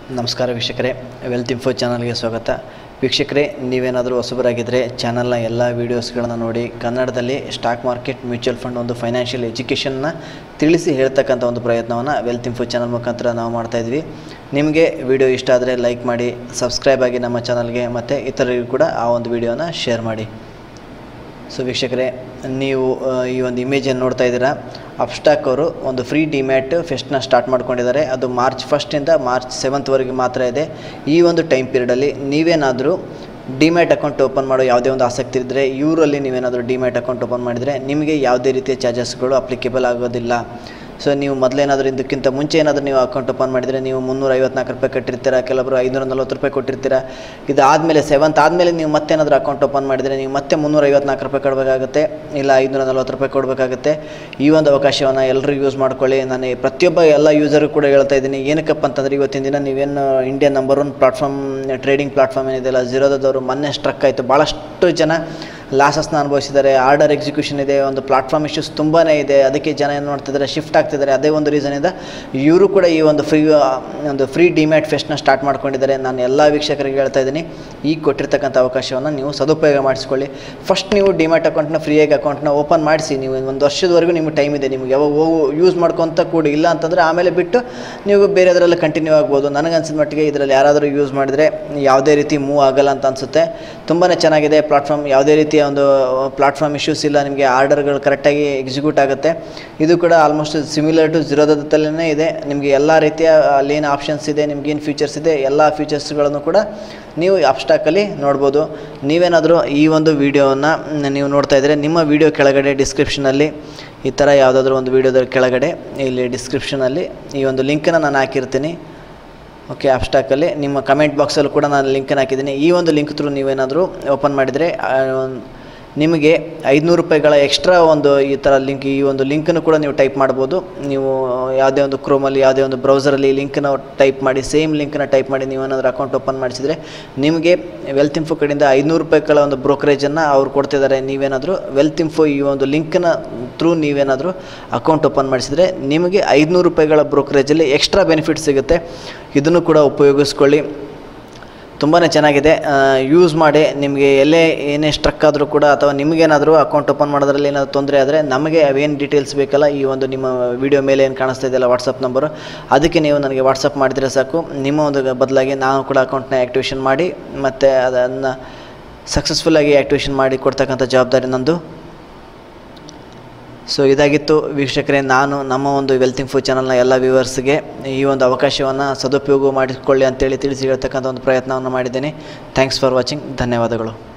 ನಮಸ್ಕಾರ ವೀಕ್ಷಕರೇ, wealth info ಚಾನಲ್ಗೆ ಸ್ವಾಗತ. ವೀಕ್ಷಕರೇ, ನೀವೇನಾದರೂ ಹೊಸಬರಾಗಿದ್ದರೆ ಚಾನಲ್ನ ಎಲ್ಲ ವೀಡಿಯೋಸ್ಗಳನ್ನು ನೋಡಿ ಕನ್ನಡದಲ್ಲಿ ಸ್ಟಾಕ್ ಮಾರ್ಕೆಟ್, ಮ್ಯೂಚುವಲ್ ಫಂಡ್, ಒಂದು ಫೈನಾನ್ಷಿಯಲ್ ಎಜುಕೇಷನ್ನ ತಿಳಿಸಿ ಹೇಳ್ತಕ್ಕಂಥ ಒಂದು ಪ್ರಯತ್ನವನ್ನು ವೆಲ್ತ್ ಇನ್ಫೋ ಚಾನಲ್ ಮುಖಾಂತರ ನಾವು ಮಾಡ್ತಾಯಿದ್ವಿ. ನಿಮಗೆ ವಿಡಿಯೋ ಇಷ್ಟ ಆದರೆ ಲೈಕ್ ಮಾಡಿ, ಸಬ್ಸ್ಕ್ರೈಬ್ ಆಗಿ ನಮ್ಮ ಚಾನಲ್ಗೆ, ಮತ್ತು ಇತರರಿಗೂ ಕೂಡ ಆ ಒಂದು ವಿಡಿಯೋನ ಶೇರ್ ಮಾಡಿ. ಸೊ ವೀಕ್ಷಕರೇ, ನೀವು ಈ ಒಂದು ಇಮೇಜನ್ನು ನೋಡ್ತಾ ಇದ್ದೀರಾ. ಅಪ್ಸ್ಟಾಕ್ ಅವರು ಒಂದು ಫ್ರೀ ಡಿಮ್ಯಾಟ್ ಫೆಸ್ಟ್ನ ಸ್ಟಾರ್ಟ್ ಮಾಡ್ಕೊಂಡಿದ್ದಾರೆ. ಅದು ಮಾರ್ಚ್ 1 ಮಾರ್ಚ್ 7 ಮಾತ್ರ ಇದೆ. ಈ ಒಂದು ಟೈಮ್ ಪೀರಿಯಡಲ್ಲಿ ನೀವೇನಾದರೂ ಡಿಮ್ಯಾಟ್ ಅಕೌಂಟ್ ಓಪನ್ ಮಾಡೋ ಯಾವುದೇ ಒಂದು ಆಸಕ್ತಿ ಇದ್ದರೆ, ಇವರಲ್ಲಿ ನೀವೇನಾದರೂ ಡಿಮ್ಯಾಟ್ ಅಕೌಂಟ್ ಓಪನ್ ಮಾಡಿದರೆ ನಿಮಗೆ ಯಾವುದೇ ರೀತಿಯ ಚಾರ್ಜಸ್ಗಳು ಅಪ್ಲಿಕೇಬಲ್ ಆಗೋದಿಲ್ಲ. ಸೊ ನೀವು ಮೊದಲೇನಾದರೂ ಇದಕ್ಕಿಂತ ಮುಂಚೆ ಏನಾದರೂ ನೀವು ಅಕೌಂಟ್ ಓಪನ್ ಮಾಡಿದರೆ ನೀವು 354 ರೂಪಾಯಿ ಕಟ್ಟಿರ್ತೀರ, ಕೆಲವರು 540 ರೂಪಾಯಿ ಕೊಟ್ಟಿರ್ತೀರ. ಇದಾದಮೇಲೆ 7th ಆದಮೇಲೆ ನೀವು ಮತ್ತೇನಾದರೂ ಅಕೌಂಟ್ ಓಪನ್ ಮಾಡಿದರೆ ನೀವು ಮತ್ತೆ 354 ರೂಪಾಯಿ ಕೊಡಬೇಕಾಗುತ್ತೆ, ಇಲ್ಲ 540 ರೂಪಾಯಿ ಕೊಡಬೇಕಾಗುತ್ತೆ. ಈ ಒಂದು ಅವಕಾಶವನ್ನು ಎಲ್ಲರೂ ಯೂಸ್ ಮಾಡ್ಕೊಳ್ಳಿ. ನಾನು ಪ್ರತಿಯೊಬ್ಬ ಎಲ್ಲ ಯೂಸರು ಕೂಡ ಹೇಳ್ತಾ ಇದ್ದೀನಿ. ಏನಕ್ಕಪ್ಪ ಅಂತಂದರೆ, ಇವತ್ತಿನ ದಿನ ನೀವೇನು India number 1 platform, trading platform ಏನಿದೆಯಲ್ಲ ಝೀರೋದವರು ಮೊನ್ನೆ ಸ್ಟ್ರಕ್ ಆಯಿತು. ಭಾಳಷ್ಟು ಜನ ಲಾಸಸ್ನ ಅನುಭವಿಸಿದ್ದಾರೆ. ಆರ್ಡರ್ ಎಕ್ಸಿಕ್ಯೂಷನ್ ಇದೆ, ಒಂದು ಪ್ಲಾಟ್ಫಾರ್ಮ್ ಇಶ್ಯೂಸ್ ತುಂಬಾ ಇದೆ. ಅದಕ್ಕೆ ಜನ ಏನು ಮಾಡ್ತಿದ್ದಾರೆ, ಶಿಫ್ಟ್ ಆಗ್ತಿದ್ದಾರೆ. ಅದೇ ಒಂದು ರೀಸನಿಂದ ಇವರು ಕೂಡ ಈ ಒಂದು ಫ್ರೀ ಡಿಮ್ಯಾಟ್ ಫೆಸ್ಟ್ನ ಸ್ಟಾರ್ಟ್ ಮಾಡ್ಕೊಂಡಿದ್ದಾರೆ. ನಾನು ಎಲ್ಲ ವೀಕ್ಷಕರಿಗೆ ಹೇಳ್ತಾ ಇದ್ದೀನಿ, ಈಗ ಕೊಟ್ಟಿರ್ತಕ್ಕಂಥ ಅವಕಾಶವನ್ನು ನೀವು ಸದುಪಯೋಗ ಮಾಡಿಸ್ಕೊಳ್ಳಿ. ಫಸ್ಟ್ ನೀವು ಡಿಮ್ಯಾಟ್ ಅಕೌಂಟ್ನ ಫ್ರೀಯಾಗಿ ಅಕೌಂಟ್ನ ಓಪನ್ ಮಾಡಿಸಿ. ನೀವು 1 ವರ್ಷದವರೆಗೂ ನಿಮಗೆ ಟೈಮ್ ಇದೆ. ನಿಮಗೆ ಯಾವಾಗ ಯೂಸ್ ಮಾಡ್ಕೊತ ಕೂಡಿ, ಇಲ್ಲ ಅಂತಂದರೆ ಆಮೇಲೆ ಬಿಟ್ಟು ನೀವು ಬೇರೆದರಲ್ಲಿ ಕಂಟಿನ್ಯೂ ಆಗ್ಬೋದು. ನನಗನ್ಸಿದ ಮಟ್ಟಿಗೆ ಇದರಲ್ಲಿ ಯಾರಾದರೂ ಯೂಸ್ ಮಾಡಿದರೆ ಯಾವುದೇ ರೀತಿ ಮೂವ್ ಆಗಲ್ಲ ಅಂತ ಅನಿಸುತ್ತೆ. ತುಂಬಾ ಚೆನ್ನಾಗಿದೆ ಪ್ಲಾಟ್ಫಾರ್ಮ್. ಯಾವುದೇ ರೀತಿಯ ಒಂದು ಪ್ಲಾಟ್ಫಾರ್ಮ್ ಇಶ್ಯೂಸ್ ಇಲ್ಲ. ನಿಮಗೆ ಆರ್ಡರ್ಗಳು ಕರೆಕ್ಟಾಗಿ ಎಕ್ಸಿಕ್ಯೂಟ್ ಆಗುತ್ತೆ. ಇದು ಕೂಡ ಆಲ್ಮೋಸ್ಟ್ ಸಿಮಿಲರ್ ಟು ಝೀರೋದಲ್ಲೇ ಇದೆ. ನಿಮಗೆ ಎಲ್ಲ ರೀತಿಯ ಅಲ್ಲೇನು ಆಪ್ಷನ್ಸ್ ಇದೆ, ನಿಮಗೇನು ಫೀಚರ್ಸ್ ಇದೆ, ಎಲ್ಲ ಫೀಚರ್ಸ್ಗಳನ್ನು ಕೂಡ ನೀವು ಅಪ್ಸ್ಟಾಕಲ್ಲಿ ನೋಡ್ಬೋದು. ನೀವೇನಾದರೂ ಈ ಒಂದು ವಿಡಿಯೋವನ್ನು ನೀವು ನೋಡ್ತಾ ಇದ್ದರೆ, ನಿಮ್ಮ ವಿಡಿಯೋ ಕೆಳಗಡೆ ಡಿಸ್ಕ್ರಿಪ್ಷನಲ್ಲಿ ಈ ಥರ ಯಾವುದಾದ್ರೂ ಒಂದು ವಿಡಿಯೋದ ಕೆಳಗಡೆ ಇಲ್ಲಿ ಡಿಸ್ಕ್ರಿಪ್ಷನಲ್ಲಿ ಈ ಒಂದು ಲಿಂಕನ್ನು ನಾನು ಹಾಕಿರ್ತೀನಿ. ಓಕೆ, ಅಪ್ಸ್ಟಾಕಲ್ಲಿ ನಿಮ್ಮ ಕಮೆಂಟ್ ಬಾಕ್ಸಲ್ಲೂ ಕೂಡ ನಾನು ಲಿಂಕನ್ನು ಹಾಕಿದ್ದೀನಿ. ಈ ಒಂದು ಲಿಂಕ್ ಥ್ರೂ ನೀವೇನಾದರೂ ಓಪನ್ ಮಾಡಿದರೆ ನಿಮಗೆ 500 ರೂಪಾಯಿಗಳ ಎಕ್ಸ್ಟ್ರಾ ಒಂದು ಈ ಥರ ಲಿಂಕ್, ಈ ಒಂದು ಲಿಂಕನ್ನು ಕೂಡ ನೀವು ಟೈಪ್ ಮಾಡ್ಬೋದು. ನೀವು ಯಾವುದೇ ಒಂದು ಕ್ರೋಮಲ್ಲಿ, ಯಾವುದೇ ಒಂದು ಬ್ರೌಸರಲ್ಲಿ ಲಿಂಕನ್ನು ಟೈಪ್ ಮಾಡಿ, ಸೇಮ್ ಲಿಂಕನ್ನು ಟೈಪ್ ಮಾಡಿ ನೀವೇನಾದರೂ ಅಕೌಂಟ್ ಓಪನ್ ಮಾಡಿಸಿದರೆ ನಿಮಗೆ ವೆಲ್ತ್ ಇನ್ಫೋ ಕಡೆಯಿಂದ 500 ರೂಪಾಯಿಗಳ ಒಂದು ಬ್ರೋಕರೇಜನ್ನು ಅವ್ರು ಕೊಡ್ತಿದ್ದಾರೆ. ನೀವೇನಾದರೂ ವೆಲ್ತ್ ಇನ್ಫೋ ಈ ಒಂದು ಲಿಂಕನ್ನು ಥ್ರೂ ನೀವೇನಾದರೂ ಅಕೌಂಟ್ ಓಪನ್ ಮಾಡಿಸಿದರೆ ನಿಮಗೆ 500 ರೂಪಾಯಿಗಳ ಬ್ರೋಕರೇಜಲ್ಲಿ ಎಕ್ಸ್ಟ್ರಾ ಬೆನಿಫಿಟ್ ಸಿಗುತ್ತೆ. ಇದನ್ನು ಕೂಡ ಉಪಯೋಗಿಸ್ಕೊಳ್ಳಿ. ತುಂಬಾ ಚೆನ್ನಾಗಿದೆ, ಯೂಸ್ ಮಾಡಿ. ನಿಮಗೆ ಎಲ್ಲೇ ಏನೇ ಸ್ಟ್ರಕ್ ಆದರೂ ಕೂಡ, ಅಥವಾ ನಿಮಗೇನಾದರೂ ಅಕೌಂಟ್ ಓಪನ್ ಮಾಡೋದ್ರಲ್ಲಿ ಏನಾದರೂ ತೊಂದರೆ ಆದರೆ ನಮಗೆ ಅವೇನು ಡೀಟೇಲ್ಸ್ ಬೇಕಲ್ಲ, ಈ ಒಂದು ನಿಮ್ಮ ವಿಡಿಯೋ ಮೇಲೆ ಏನು ಕಾಣಿಸ್ತಾ ಇದೆಯಲ್ಲ ವಾಟ್ಸಪ್ ನಂಬರು, ಅದಕ್ಕೆ ನೀವು ನನಗೆ ವಾಟ್ಸಪ್ ಮಾಡಿದರೆ ಸಾಕು. ನಿಮ್ಮ ಒಂದು ಬದಲಾಗಿ ನಾನು ಕೂಡ ಅಕೌಂಟ್ನ ಆ್ಯಕ್ಟಿವೇಷನ್ ಮಾಡಿ ಮತ್ತು ಅದನ್ನು ಸಕ್ಸಸ್ಫುಲ್ಲಾಗಿ ಆ್ಯಕ್ಟಿವೇಷನ್ ಮಾಡಿ ಕೊಡ್ತಕ್ಕಂಥ ಜವಾಬ್ದಾರಿ ನಂದು. ಸೊ ಇದಾಗಿತ್ತು ವೀಕ್ಷಕರೇ. ನಾನು ನಮ್ಮ ಒಂದು ವೆಲ್ತ್ ಇನ್ಫೋ ಚಾನಲ್ನ ಎಲ್ಲ ವ್ಯೂವರ್ಸ್ಗೆ ಈ ಒಂದು ಅವಕಾಶವನ್ನು ಸದುಪಯೋಗ ಮಾಡಿಕೊಳ್ಳಿ ಅಂತೇಳಿ ತಿಳಿಸಿ ಹೇಳ್ತಕ್ಕಂಥ ಒಂದು ಪ್ರಯತ್ನವನ್ನು ಮಾಡಿದ್ದೇನೆ. Thanks for watching. ಧನ್ಯವಾದಗಳು.